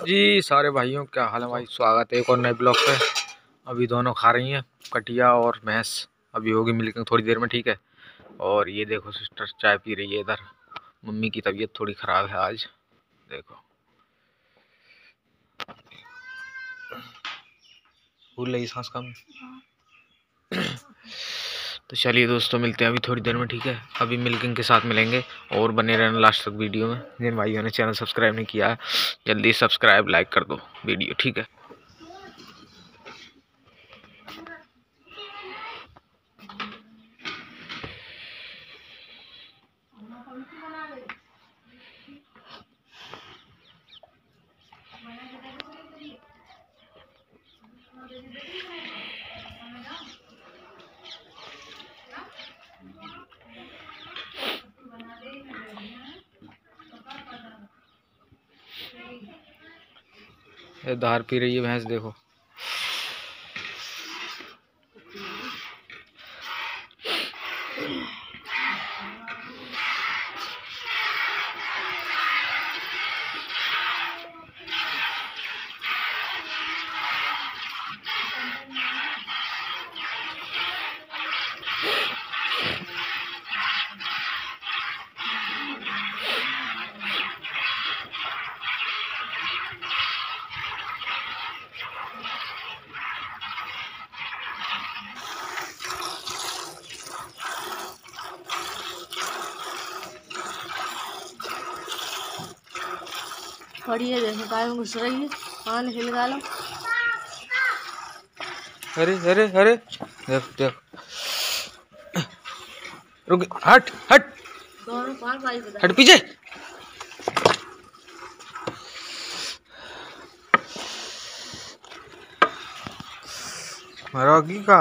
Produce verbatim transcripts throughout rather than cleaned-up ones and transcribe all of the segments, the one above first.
जी सारे भाइयों, क्या हाल है भाई। स्वागत है एक और नए ब्लॉग पे। अभी दोनों खा रही हैं, कटिया और भैंस। अभी होगी मिल्किंग थोड़ी देर में, ठीक है। और ये देखो सिस्टर चाय पी रही है इधर। मम्मी की तबीयत थोड़ी ख़राब है आज, देखो भूल रही सांस कम। तो चलिए दोस्तों, मिलते हैं अभी थोड़ी देर में, ठीक है। अभी मिल्किंग के साथ मिलेंगे और बने रहना लास्ट तक वीडियो में। जिन भाइयों ने चैनल सब्सक्राइब नहीं किया है जल्दी सब्सक्राइब लाइक कर दो वीडियो, ठीक है। ये दार पी रही है भैंस, देखो। बड़ी है, देखो गाय में घुस रही है। कान हिल गालो। अरे अरे अरे देख देख, रुक, हट हट दोनों कान भाई बता। हट पीछे। मरोगी का।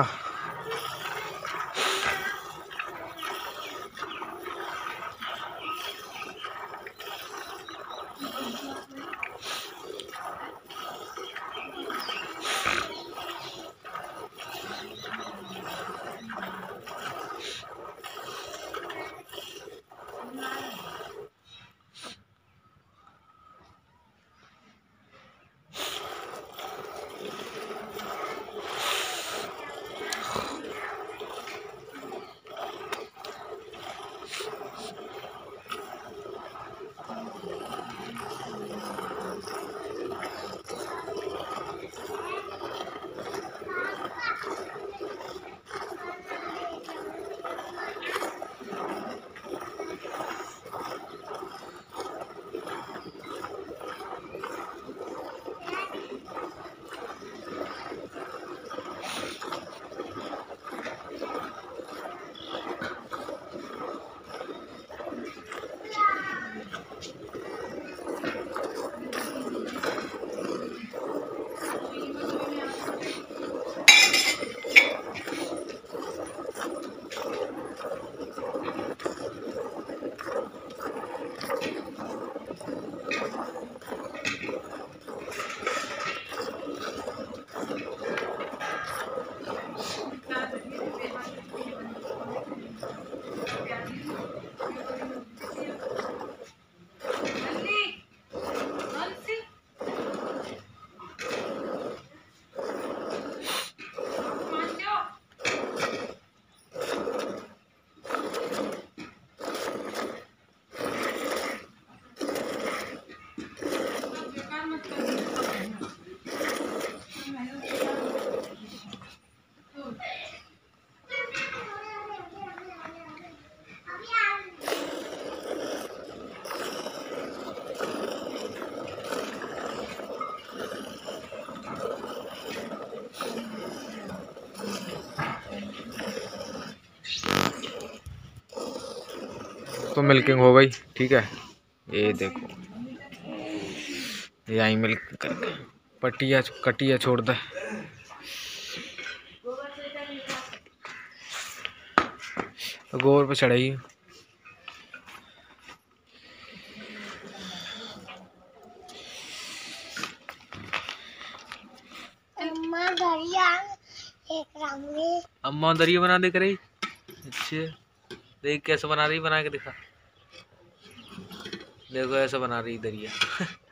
तो मिल्किंग हो गई, ठीक है। ये देखो, ये आई मिल्क करके पटिया कटिया छोड़ दे। गोबर पे चढ़ाई। अम्मा दरिया एक रामने अम्मा दरिया बना दे करे। अच्छे, देख कैसे बना रही, बना के दिखा। देखो ऐसा बना रही दरिया।